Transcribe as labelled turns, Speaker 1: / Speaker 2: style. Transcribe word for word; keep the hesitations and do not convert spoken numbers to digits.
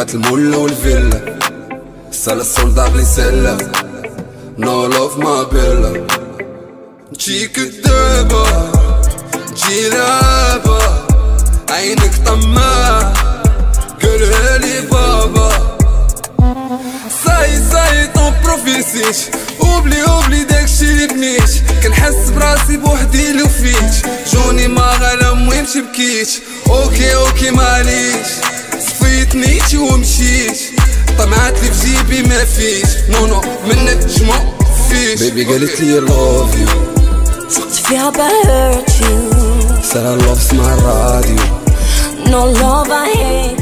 Speaker 1: بات المولة والفيلا سالا السولدا بلي سلة نو لوف ما بيلا نجي كدابة نجي لعبة عينك طماع قولها لي بابا صاي صاي طون بروفيسيش اوبلي اوبلي داكشي لي بنيت كنحس براسي بوحدي لو فيت جوني ما غلا مهم بكيت اوكي اوكي معليش صفيت نيتي ومشيت طمعت لي في جيبي ما فيش نو نو منك جمو فيش بيبي قالت لي love you
Speaker 2: سقت فيها I hurt you
Speaker 1: سالا love اسمع الراديو
Speaker 2: No love I hate